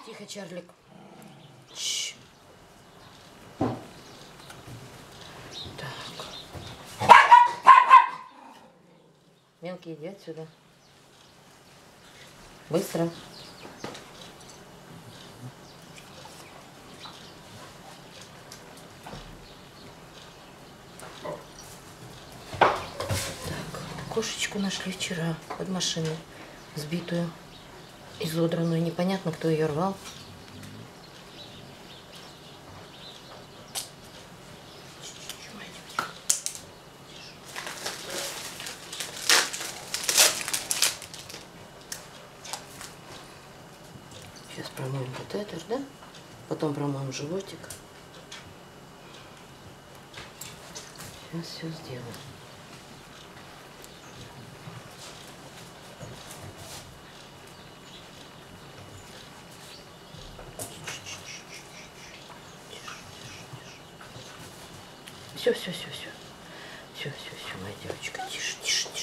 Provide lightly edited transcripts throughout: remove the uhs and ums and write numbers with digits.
Тихо, Чарлик. Так. Мелкий, иди отсюда. Быстро. Так, кошечку нашли вчера под машиной, сбитую, изодранную. Непонятно, кто ее рвал. Сейчас промоем катетер, да? Потом промоем животик. Сейчас все сделаем. Все, моя девочка. Тише.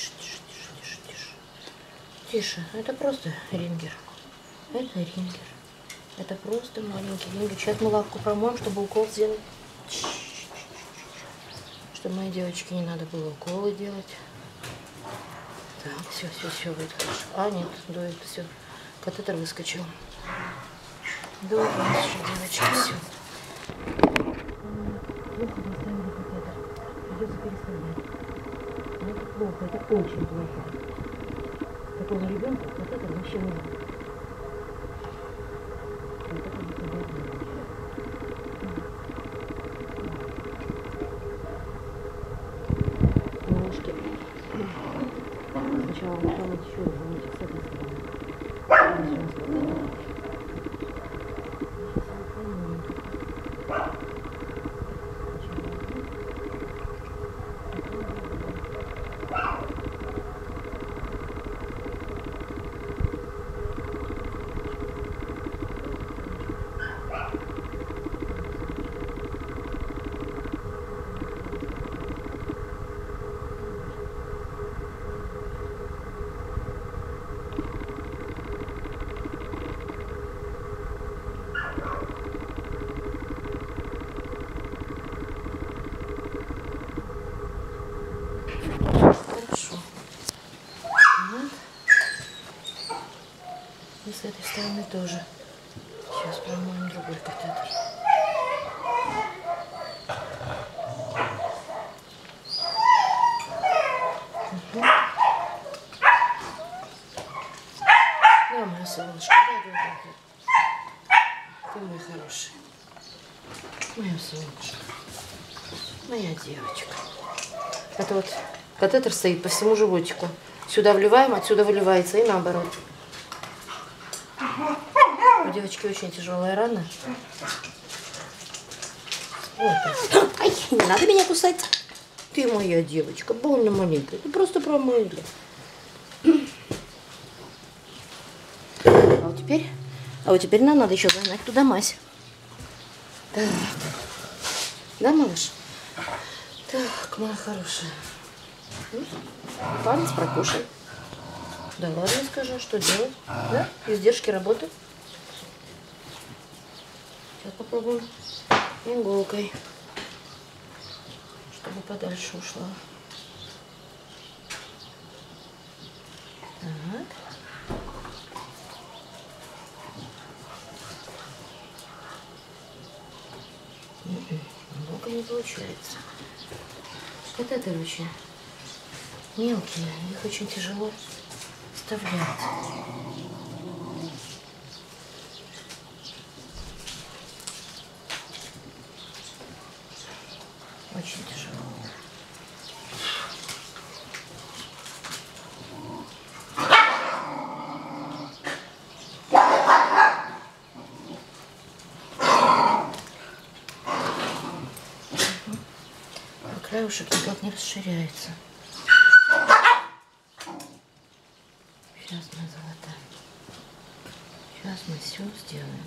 Тише. Это просто рингер. Это рингер. Это просто маленький рингер. Сейчас мы лапку промоем, чтобы укол сделать. Чтобы моей девочке не надо было уколы делать. Так, все, будет хорошо. А, нет, дует, все. Катетер выскочил. Дует наша девочка, все. Придется переставлять. Но это плохо, это очень плохо. Такого ребенка катетер вообще нужен. Ножки. Сначала выполнять еще животик с этой стороны. Хорошо. Вот. И с этой стороны тоже. Сейчас промоем другой катетер. Угу. Да, моя солнышко, да. Ты мой хороший. Моя солнышко. Моя девочка. Это вот катетер стоит по всему животику. Сюда вливаем, отсюда выливается и наоборот. У девочки очень тяжелая рана. Вот так. Ай, не надо меня кусать. Ты моя девочка, больно маленькая. Ты просто промыли. А вот теперь нам надо еще загнать туда мазь. Так. Да, малыш? Так, моя хорошая. Палец прокушай. Да ладно, скажи, что делать? Да? Издержки работы. Сейчас попробуем иголкой, чтобы подальше ушла. Так. Иголка не получается. Катетеры очень мелкие, их очень тяжело вставлять. Очень тяжело. Краешек никак не расширяется. Сейчас мы залатаем. Сейчас мы все сделаем.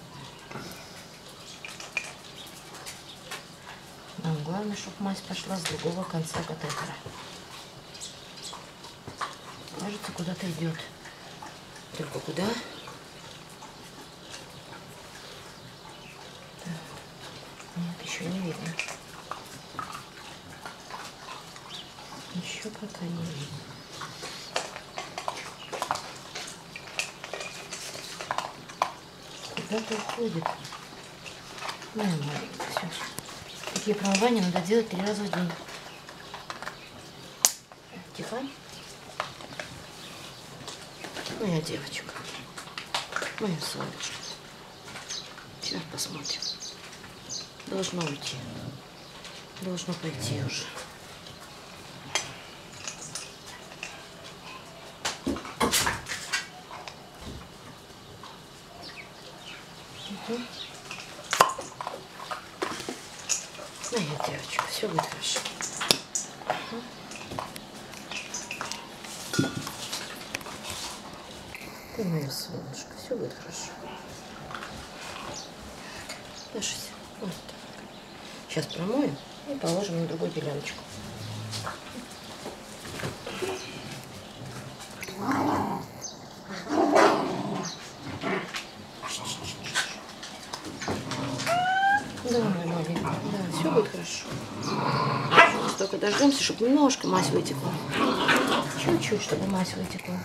Нам главное, чтобы мазь пошла с другого конца катетера. Кажется, куда-то идет. Только куда? ничего не видно. Еще пока не видно. Куда-то уходит. Моя маленькая, все. Такие промывания надо делать 3 раза в день. Тихо. Моя девочка. Моя солнышко. Сейчас посмотрим. Должно уйти. Должно пойти уже. Угу. Моя девочка, все будет хорошо. Угу. Ты моя солнышко, все будет хорошо. Ложись. Вот так. Сейчас промоем и положим на другую пеленочку. Да, мой маленький, да, все будет хорошо. Сейчас только дождемся, чтобы немножко мазь вытекла. Чуть-чуть, чтобы мазь вытекла.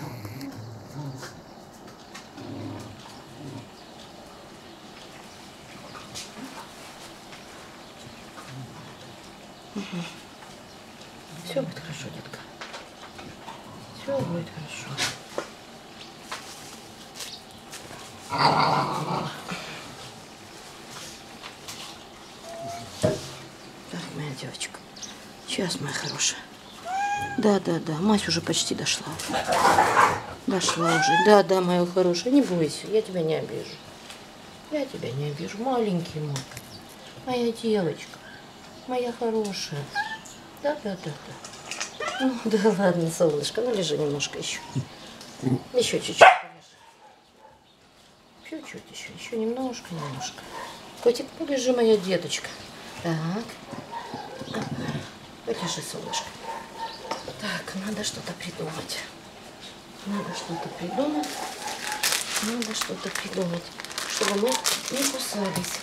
Угу. Все будет хорошо, детка. Все будет хорошо. Так, моя девочка. Сейчас, моя хорошая. Да, мазь уже почти дошла. Дошла уже. Да, моя хорошая, не бойся, я тебя не обижу. Я тебя не обижу, маленький мой. Моя девочка. Моя хорошая. Да. Ну, да ладно, солнышко, ну лежи немножко еще. Еще чуть-чуть полежи. Чуть-чуть еще немножко. Котик, полежи, моя деточка. Так. Полежи, солнышко. Так, надо что-то придумать. Чтобы мы не кусались.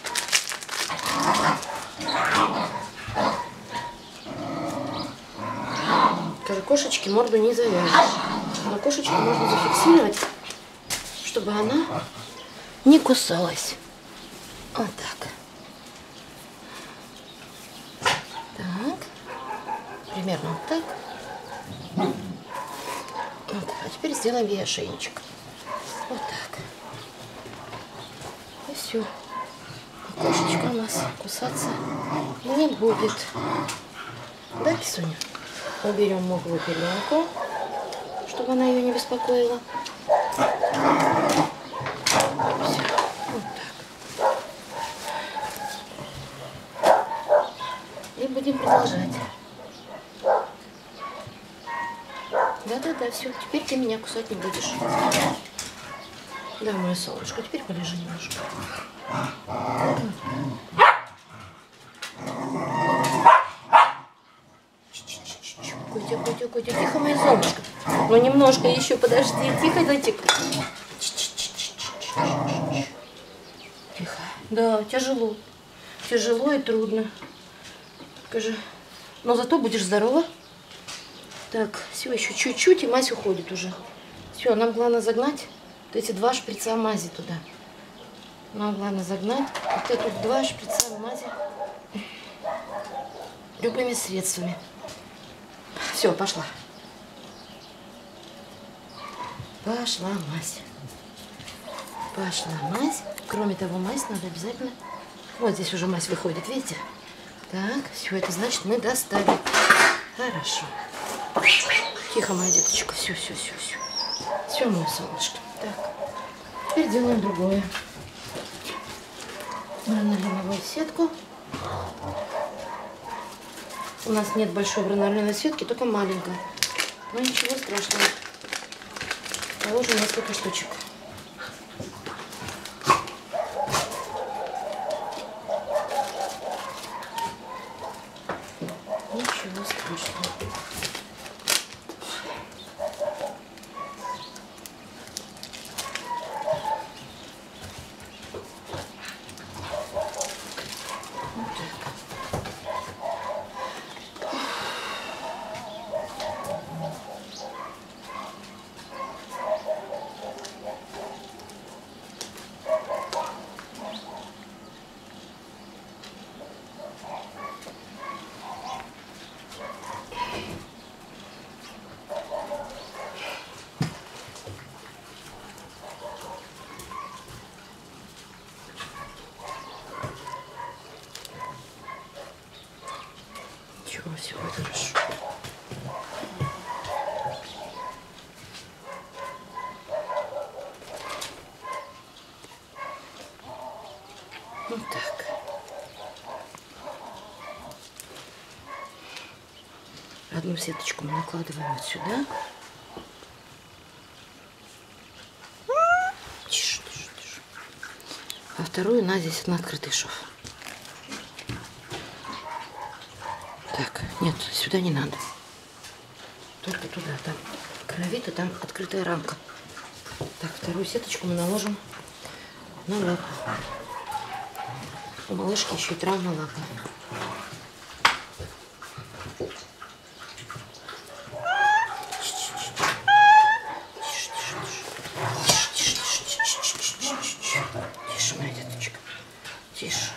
Скажи, кошечке морду не завяжешь. Но кошечку можно зафиксировать, чтобы она не кусалась. Вот так. Так. Примерно вот так. Вот. А теперь сделаем ей ошейничек. Вот так. И все. Кошечка у нас кусаться не будет. Да, кисуня? Уберем мокрую пеленку, чтобы она ее не беспокоила. Все. Вот так. И будем продолжать. Да, все. Теперь ты меня кусать не будешь. Да, мое солнышко, теперь полежи немножко. Котик, тихо, мое солнышко. Ну, немножко еще, подожди. Тихо, дайте. Тихо. Да, тяжело. Тяжело и трудно. Скажи. Но зато будешь здорова. Так, все, еще чуть-чуть, и мазь уходит уже. Все, нам главное загнать вот эти 2 шприца мази туда. Нам главное загнать вот эти 2 шприца мази любыми средствами. Все, пошла. Пошла мазь. Кроме того, мазь надо обязательно... Вот здесь уже мазь выходит, видите? Так, все, это значит, мы достали. Хорошо. Тихо, моя деточка. Все. Все, мое солнышко. Так, теперь делаем другое. Бронолиновую сетку. У нас нет большой бронолиновой сетки, только маленькая. Но ничего страшного. Положим несколько штучек. Ничего страшного. Вот так. Все будет хорошо. Вот так. Одну сеточку мы накладываем вот сюда. Тише, тише, тише. А вторую на здесь на открытый шов. Так, нет, сюда не надо. Только туда, там кровито, там открытая рамка. Так, вторую сеточку мы наложим на лапу. У малышки еще и травма лапы. Тише, моя деточка. Тише.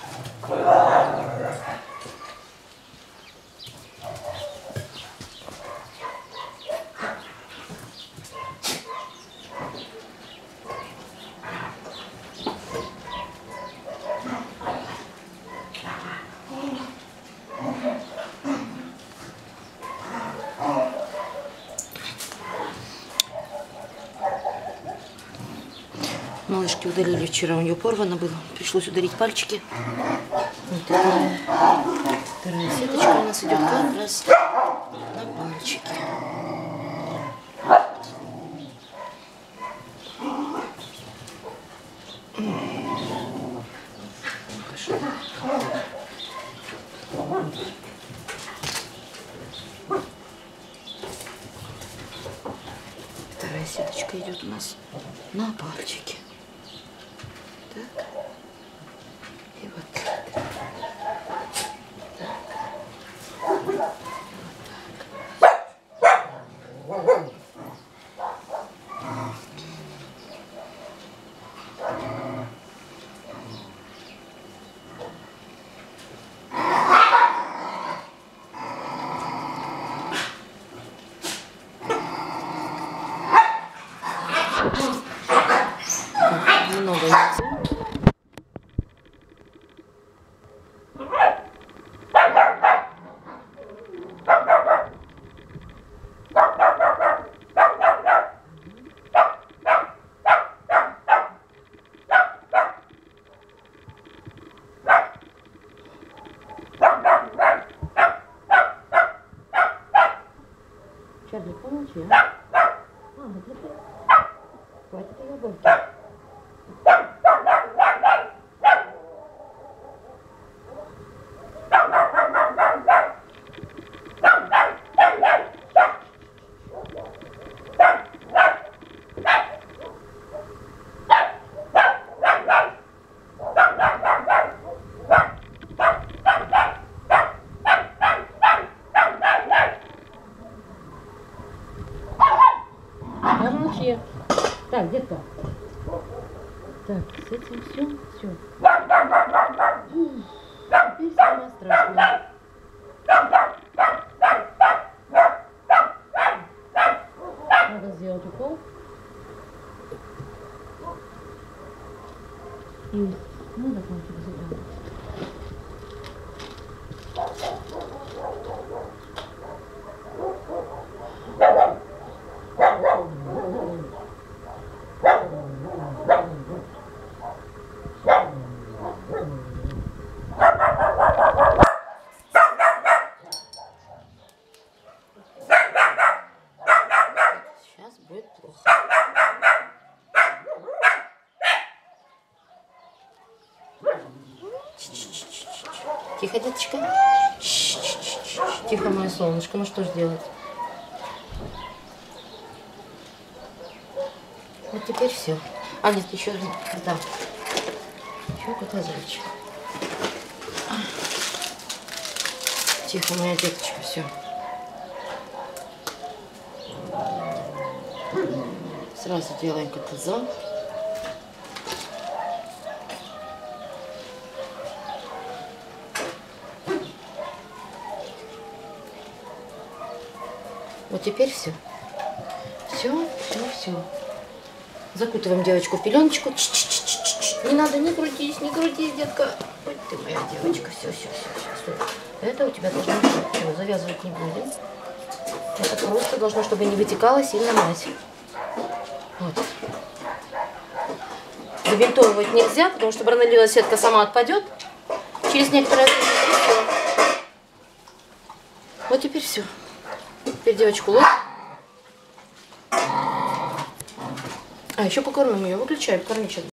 Малышки удалили вчера, у нее порвано было. Пришлось удалить пальчики. Вот вторая сеточка у нас идет как раз на пальчики. Вторая сеточка идет у нас на пальчики. Так. И вот так. Так. Вот так. Много яйца. Чарли, помолчи, а? Хватит ее больше. Помолчи. Так, детка. Так, с этим все. Теперь самое страшное. Надо сделать укол. И надо кончик забрать. Сейчас будет плохо. Тихо, деточка. Тихо, мое солнышко. Ну что ж делать? Вот теперь все. А, нет, еще да. Еще кота зайчик. Тихо, моя деточка, все. Сразу делаем катазон. Вот теперь все. Все. Закутываем девочку в пеленочку. Не надо, не крутись, детка. Ой, ты моя девочка. Все, стой. Это у тебя должно быть. Все, завязывать не будем. Это просто должно, чтобы не вытекала сильно мазь. Вот. Забинтовывать нельзя, потому что бронелиновая сетка сама отпадет. Через некоторое время все. Вот теперь все. Теперь девочку ложь. А еще покормим ее. Выключай, корми сейчас.